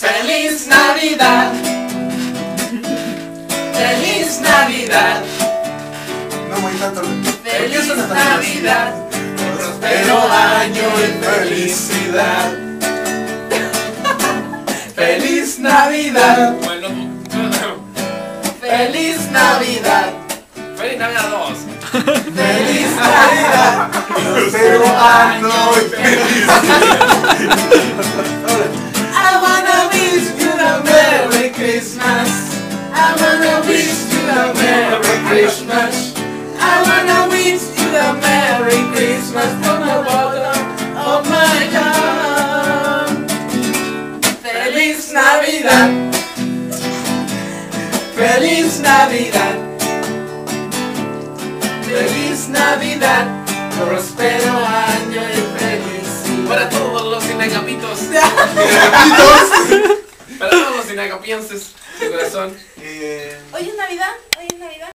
Feliz Navidad. Feliz Navidad. No voy tanto. Feliz Navidad. Prospero año y felicidad. Feliz Navidad. Feliz Navidad. ¡Feliz Navidad 2! Feliz Navidad. Prospero año y felicidad. I wanna wish you a Merry Christmas. I wanna wish you a Merry Christmas. I wanna wish you a Merry Christmas from the bottom of my heart. Feliz Navidad. Feliz Navidad. Feliz Navidad. Prospero año y felicidad. Para todos los cinegapitos. Para todos los cinegapienses de corazón. Hoy es Navidad, hoy es Navidad.